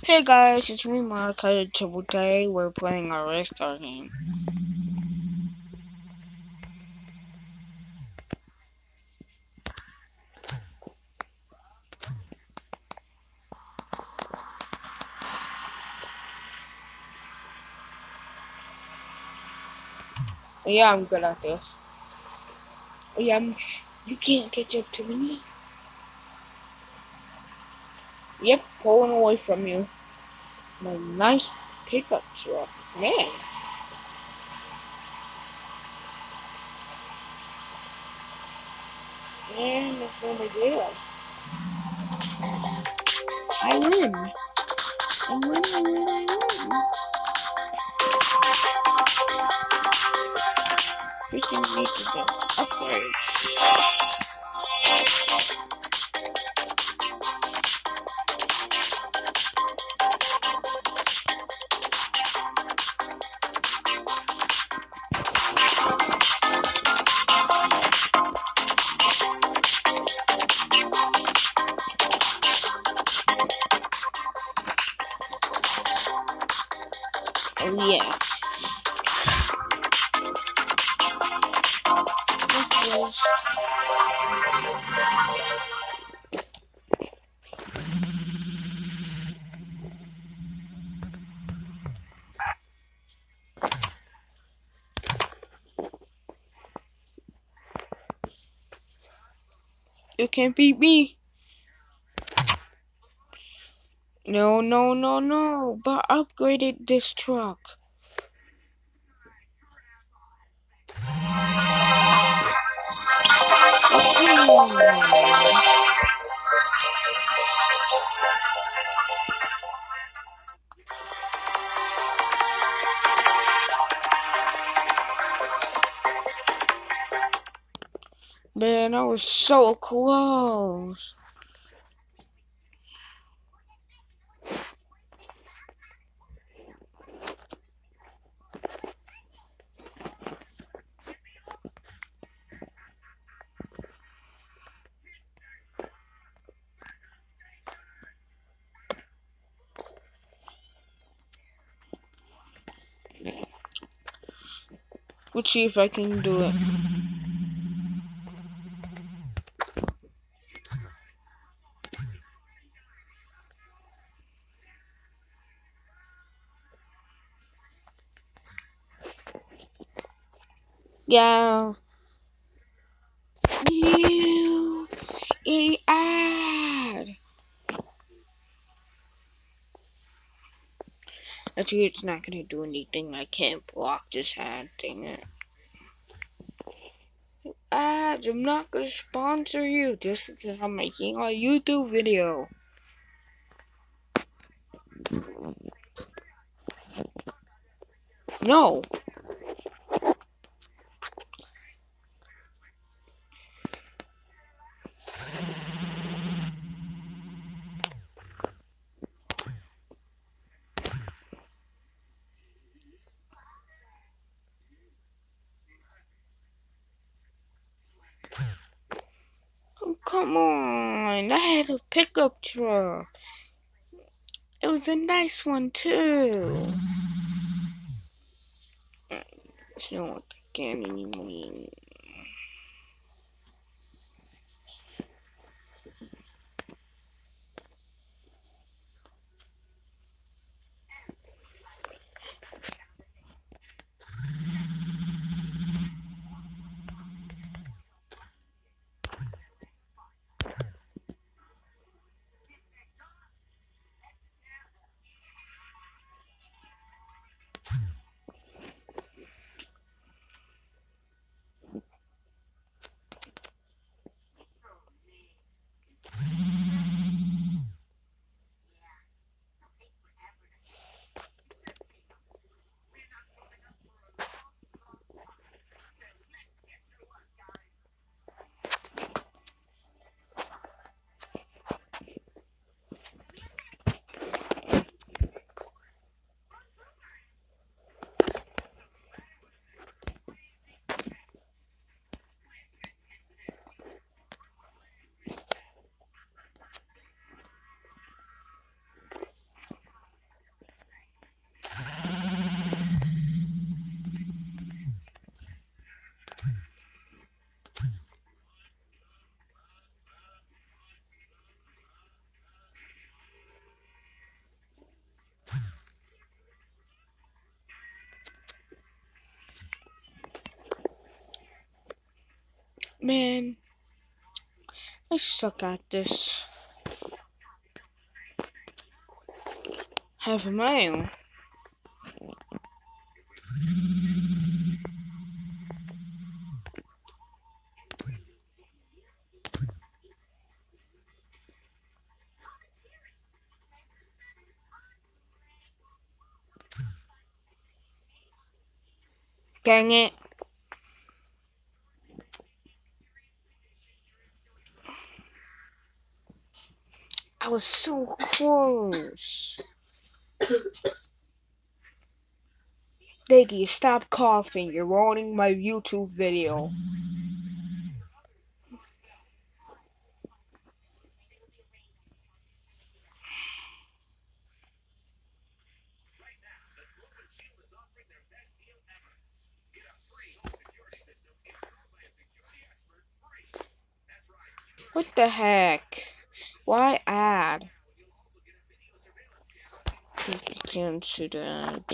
Hey guys, it's me Mark. Today we're playing a Restart game. Yeah, I'm good at this. Yeah, you can't catch up to me. Yep, pulling away from you. My nice pickup truck. Man. Man, that's no big deal. I win. I win. First thing we need to do, upgrades. Oh yeah. You can't beat me. No. But upgraded this truck. Man, I was so close. Let's see if I can do it. Yeah. New ad. Actually, it's not gonna do anything. I can't block this ad. Dang it. Ads, I'm not gonna sponsor you just because I'm making a YouTube video. No. Oh, come on. I had a pickup truck. It was a nice one, too. It's not getting any money. Man, I suck at this. Have a mail. Dang it. I was so close. Diggy, stop coughing. You're ruining my YouTube video. What the heck? Why add? Incident.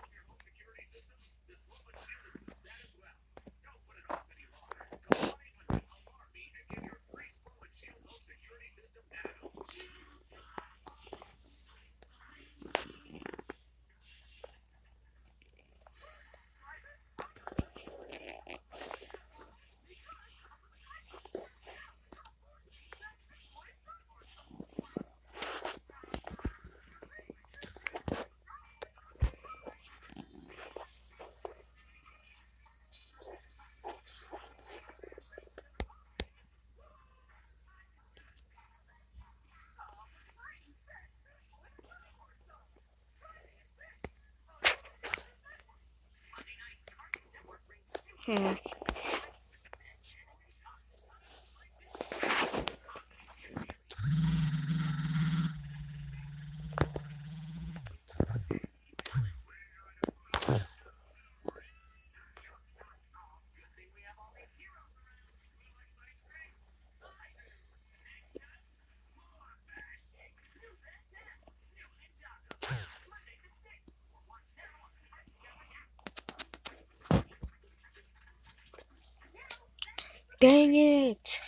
Dang it!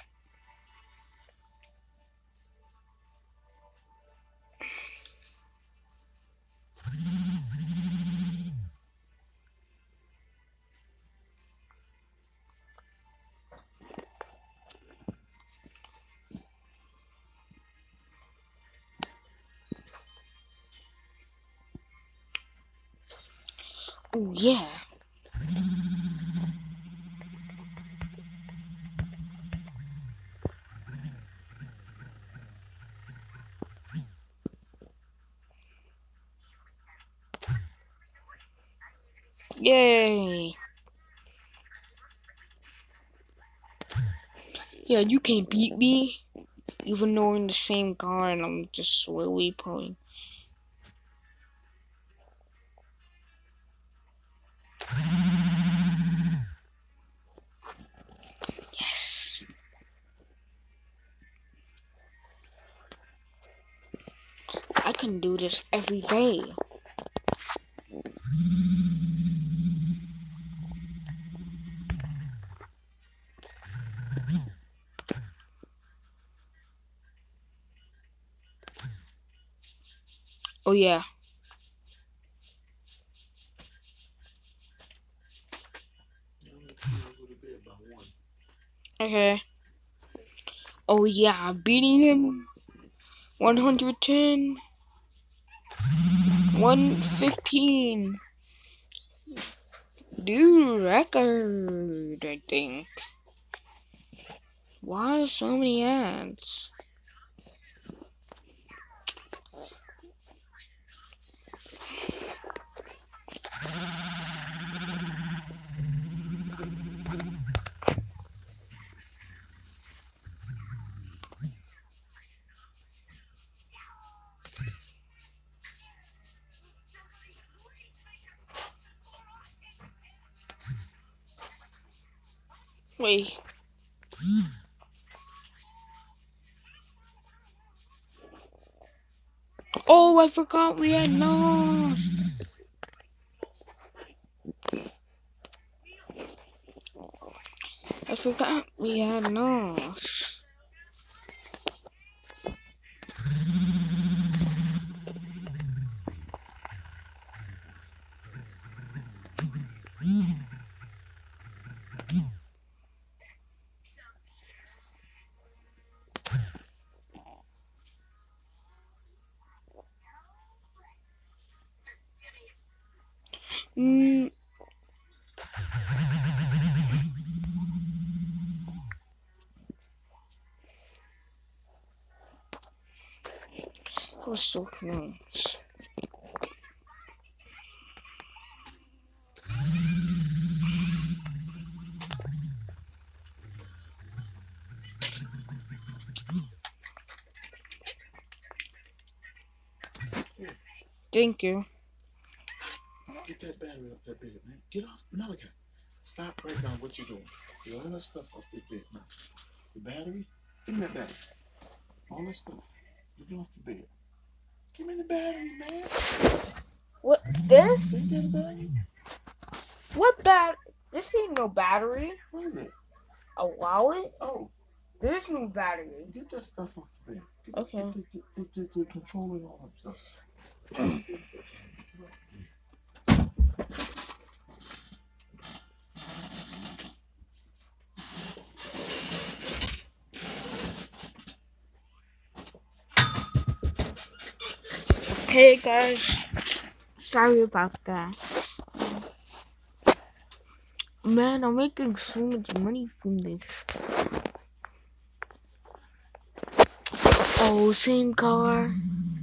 Oh yeah. Yay! Yeah, you can't beat me. Even though we're in the same car and I'm just slowly pulling. Yes! I can do this every day. Oh yeah. Okay. Oh yeah, beating him. 110. 115. New record, I think. Why so many ads? Wait. Oh, I forgot we had no. forgot we had NOS. I was so close. Thank you. Get that battery off that bed, man. Get off. Malachi, stop right now what you're doing. Get all that stuff off that bed now. The battery? Give me that battery. All that stuff. Get it off the bed. Give me the battery, man. What? This? Is that a battery? What bat? This ain't no battery. What is it? A wallet? Oh. There's no battery. Get that stuff off the bed. Okay. Get the controller and all that stuff. Hey guys, sorry about that. Man, I'm making so much money from this. Oh, same car.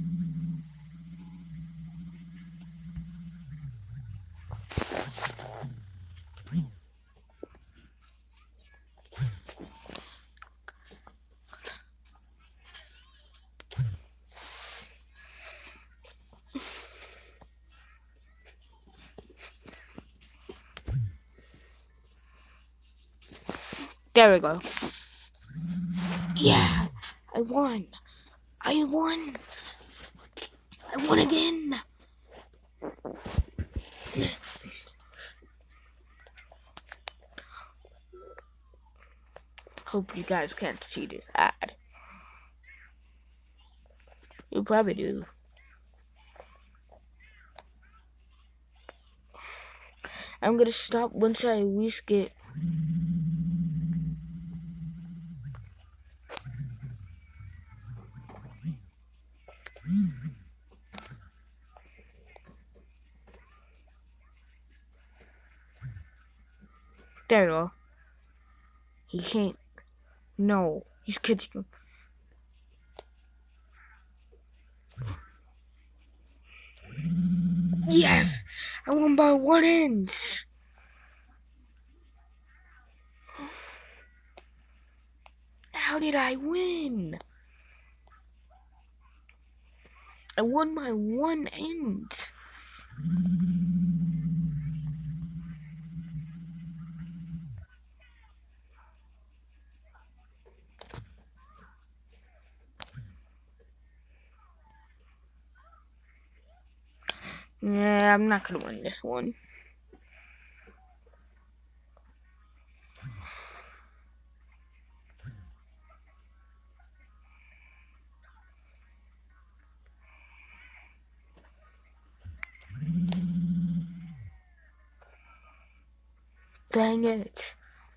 There we go. Yeah, I won. I won. I won again. Hope you guys can't see this ad. You probably do. I'm gonna stop once I whisk it. There you go. He can't. No, he's catching him. Yes! I won by 1 inch! How did I win? I won by 1 inch. Yeah, I'm not gonna win this one. Dang it.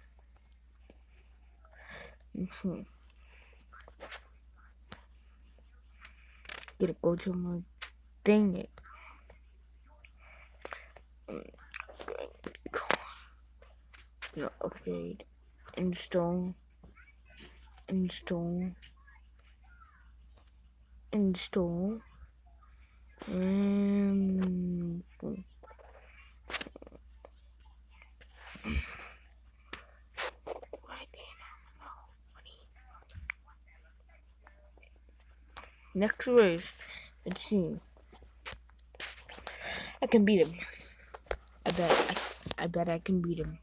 Gotta go to my. Dang it. No, upgrade. Install. Install. Install. And. Next race. Let's see. I can beat him. I bet I can beat him.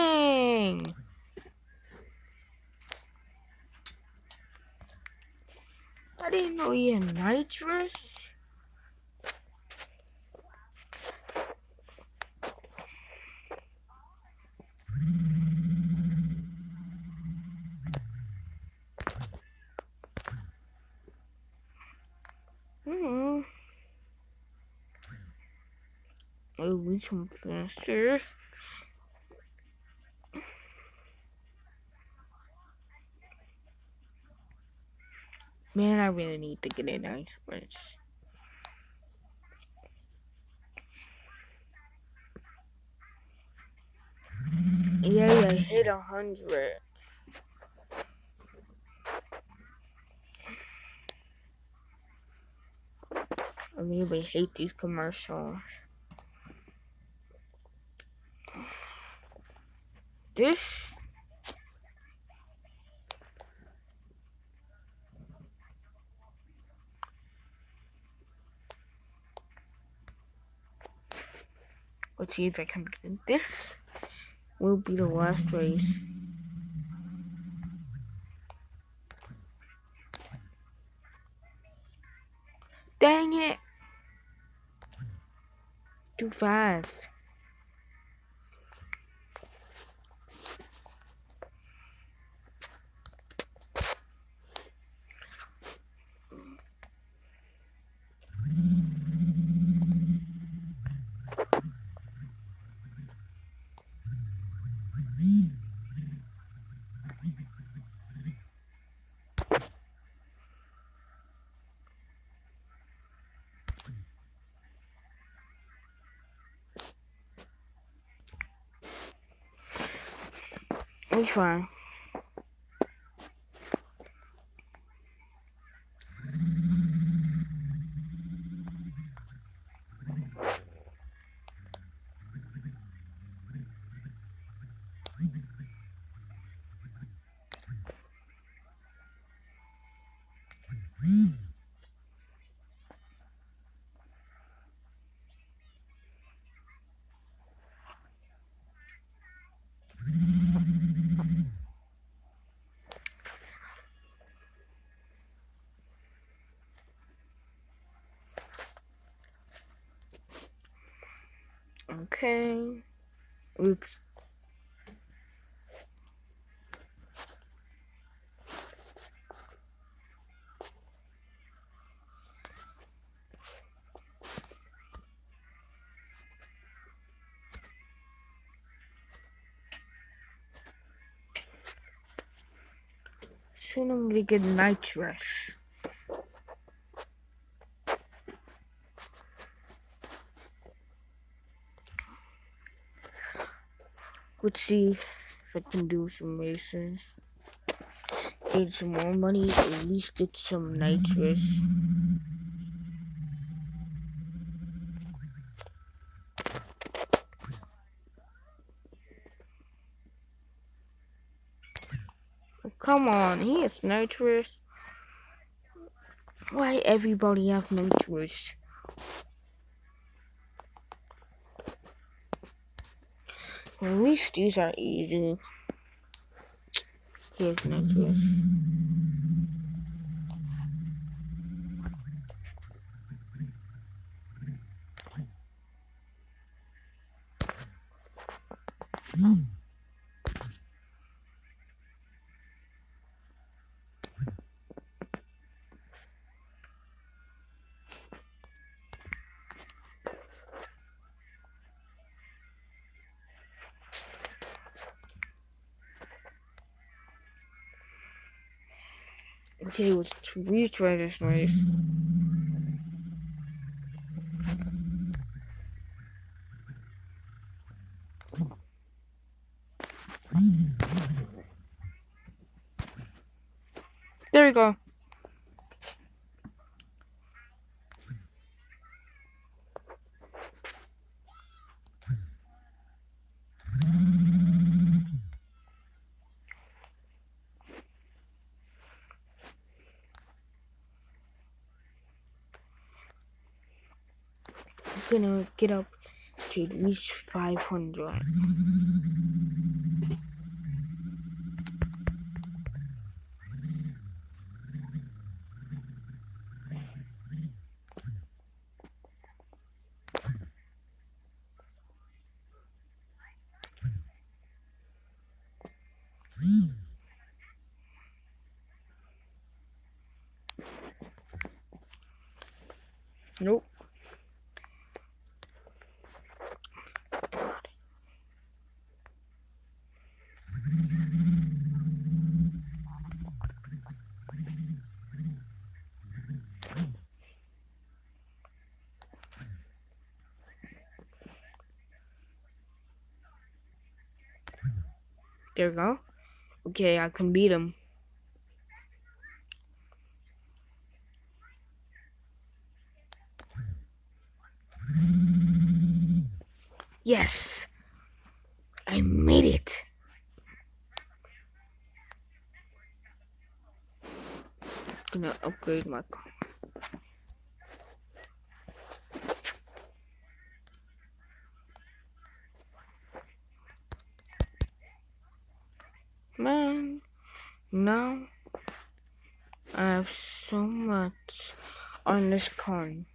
Dang! Oh yeah, nitrous. Oh, we some faster. Man, I really need to get a nice bridge. Yeah, I hit 100. I really hate these commercials. This. Let's see if I can get this. Will be the last race. Dang it! Too fast. Which one? Okay. Oops. Soon I'm gonna get nitrous. Let's see if I can do some races. Get some more money, at least get some nitrous. Come on, he has nitrous. Why everybody have nitrous? At least these are easy. Here's nitrous. Okay, let's retry this race. There we go. I'm gonna get up to at least 500. Nope. There we go. Okay, I can beat him. Yes! I made it! Gonna upgrade my car. Man, now I have so much on this coin.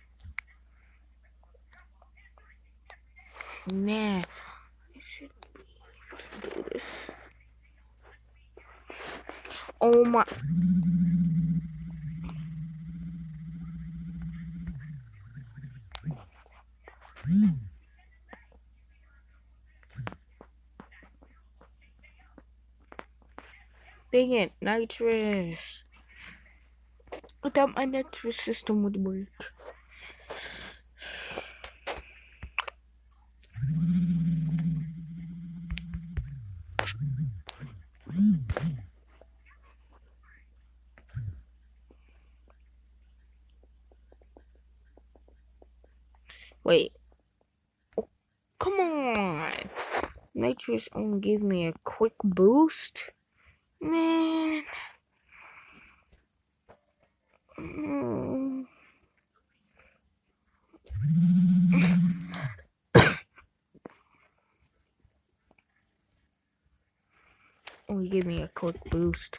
Nah, I should do this. Oh my. Dang it, nitrous. I thought my nitrous system would work. Wait. Oh, come on. Nitrous only gave me a quick boost. Man. Only gave me a quick boost.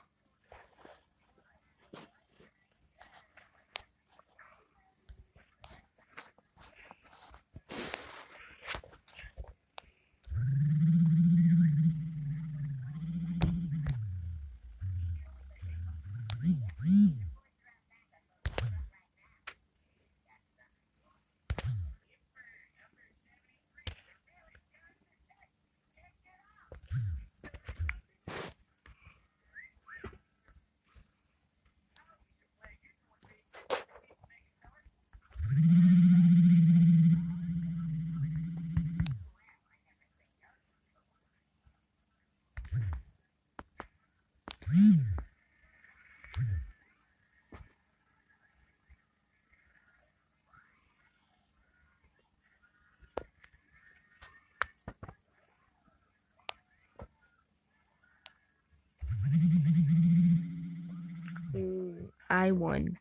I won.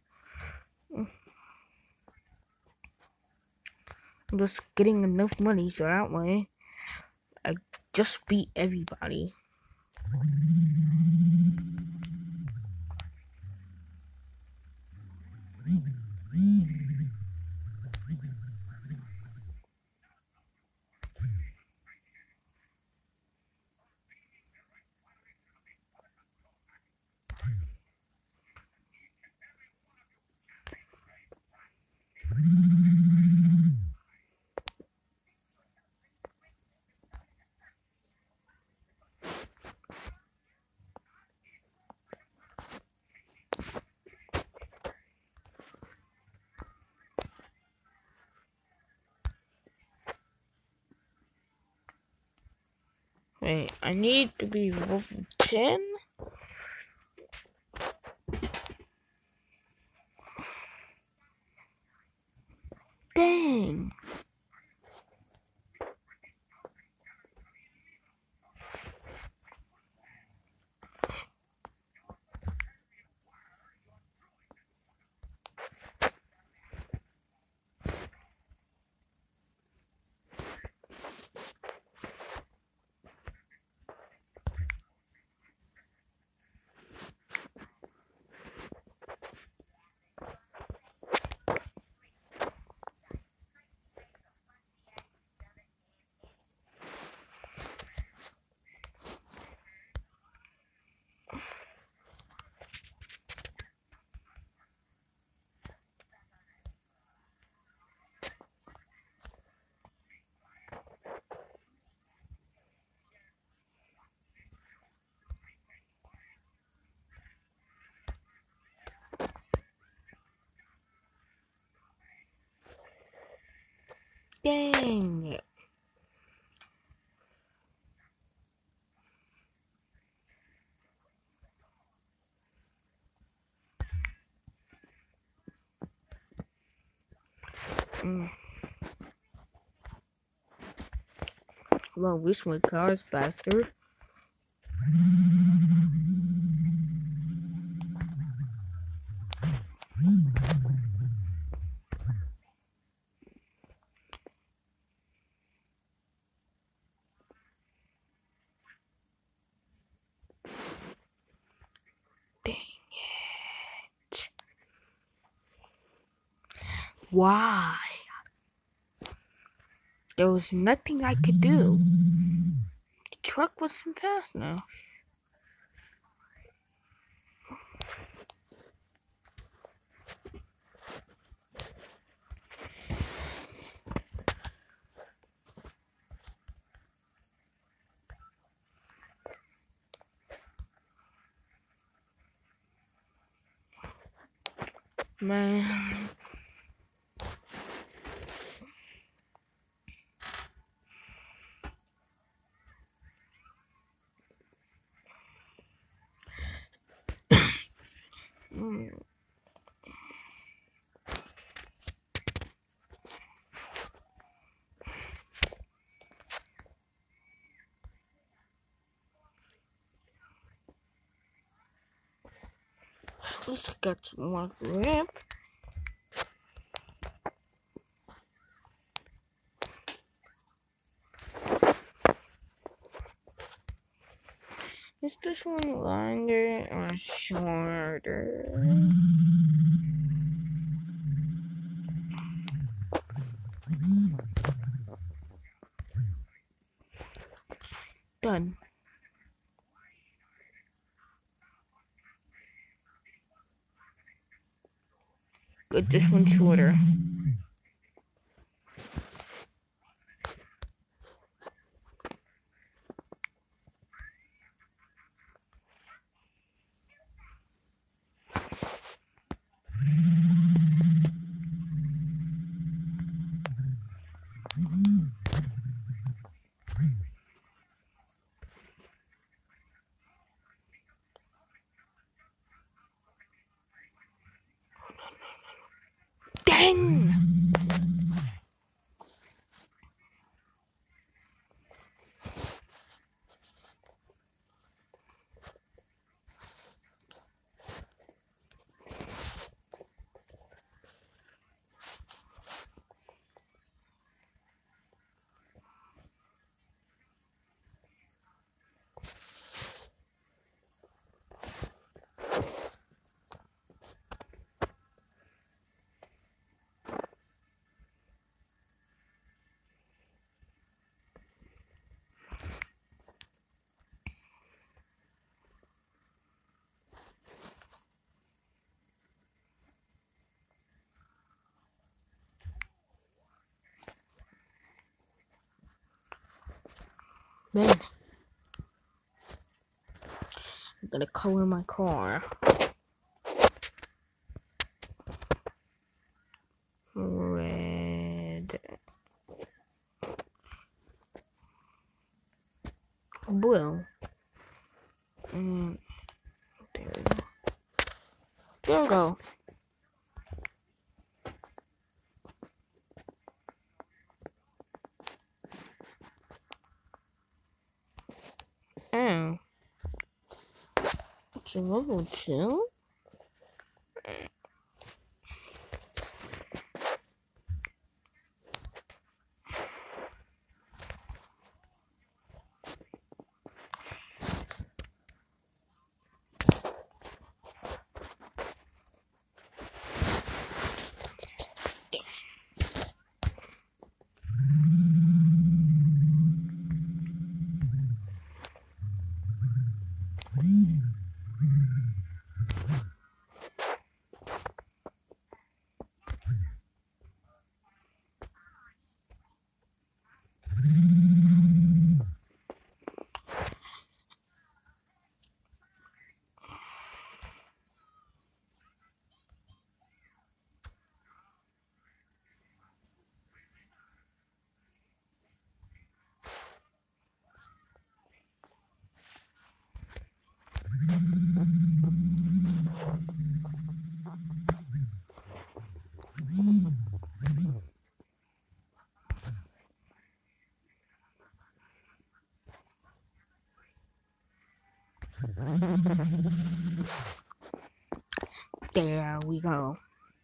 I'm just getting enough money so that way I just beat everybody. Wait, I need to be level 10? Dang! Dang. Well, I wish my car is faster. Dang it. Why? There was nothing I could do. The truck wasn't fast enough. Man. Let's get some more grip. Is this one longer or shorter? Done. Good, this one's shorter. Dang! Man, I'm gonna color my car. Red. Blue. There we go. There we go. Oh. It's a level 2? There we go.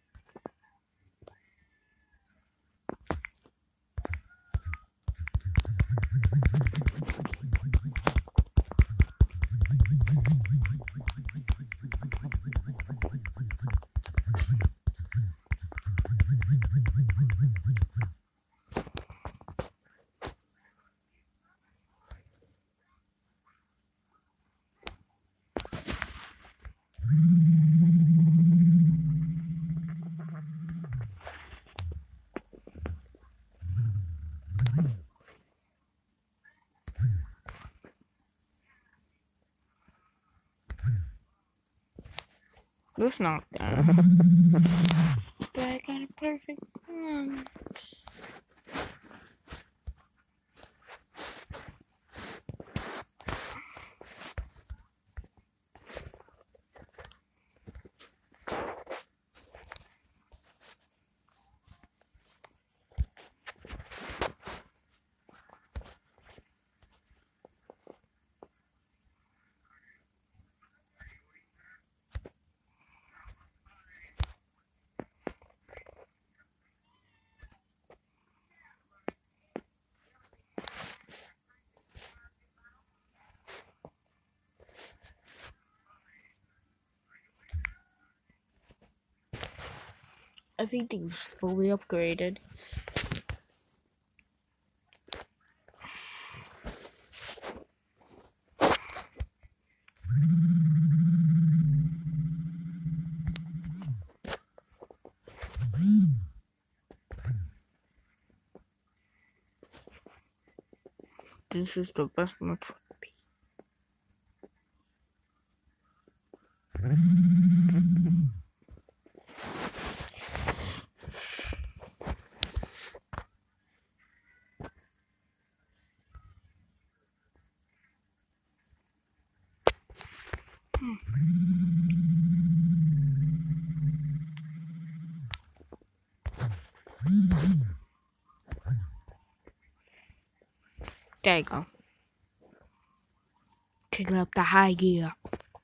It's not that. But I got a perfect one. Everything's fully upgraded. This is the best network. There you go. Kicking up the high gear.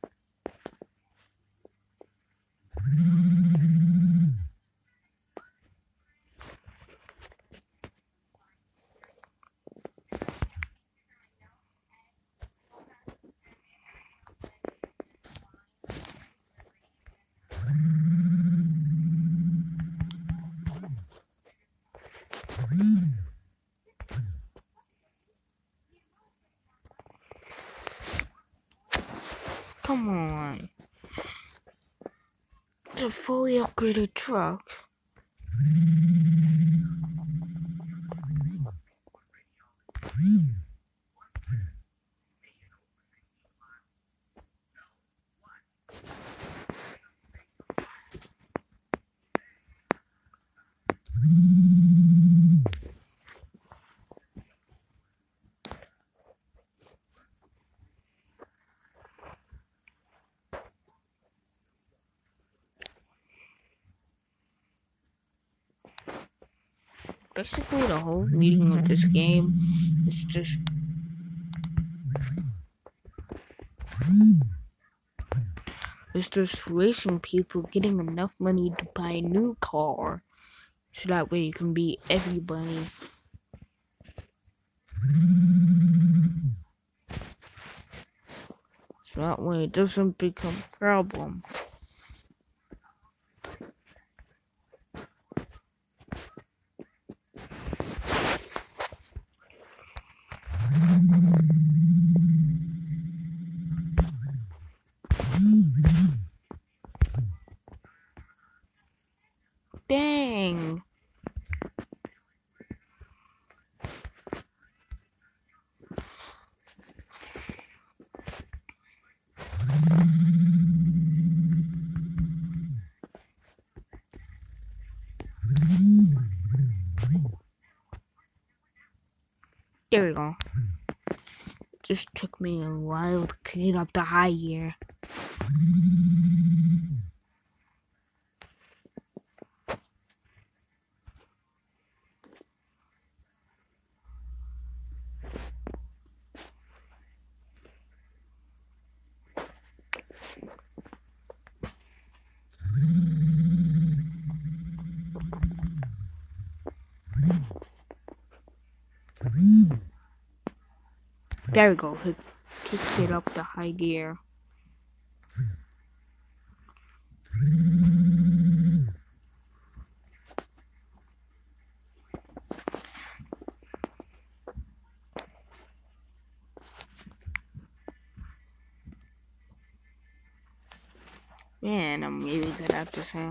Come on. It's a fully upgraded truck. Basically, the whole meaning of this game is just racing people, getting enough money to buy a new car, so that way you can beat everybody. So that way it doesn't become a problem. Dang! There we go. Just took me a while to clean up the high gear. There we go. Kick it up to high gear. Man, I'm really good at this now.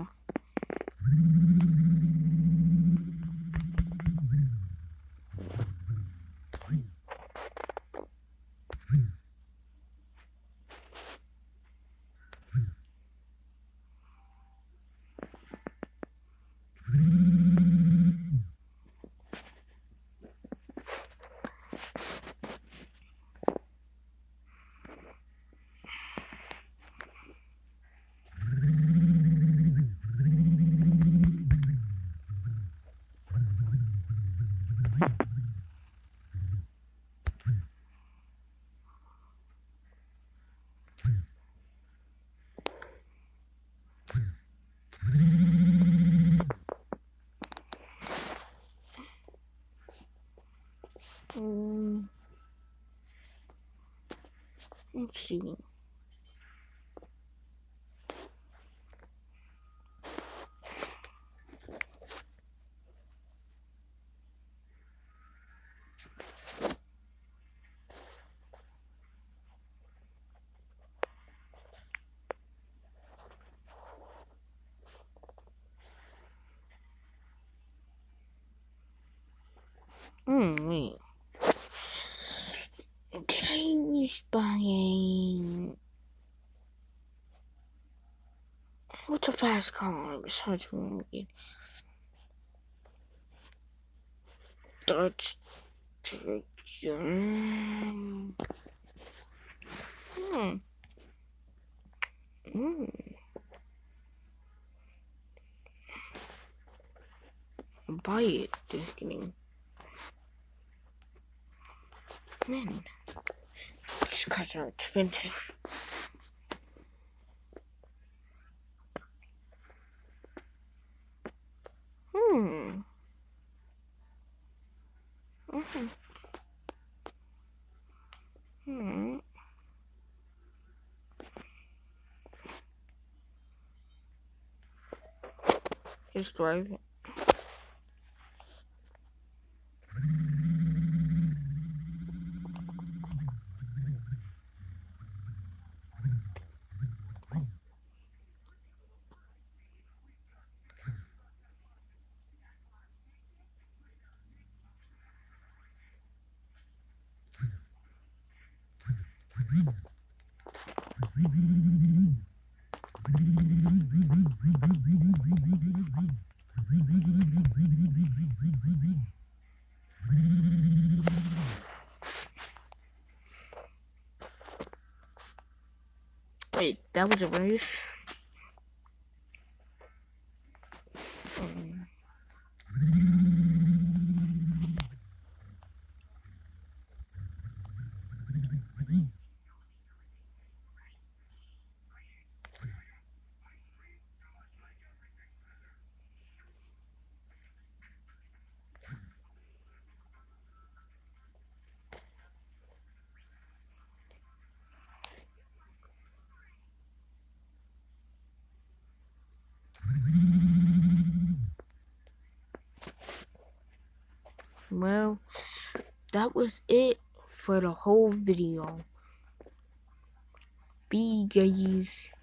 Let's see. Wait. Can I respawn? What's a fast car besides one again? Dodge Trajan. Buy it, just kidding. Man, these cars are expensive. Just drive it. Wait, that was a race? Well, that was it for the whole video. Bye, guys.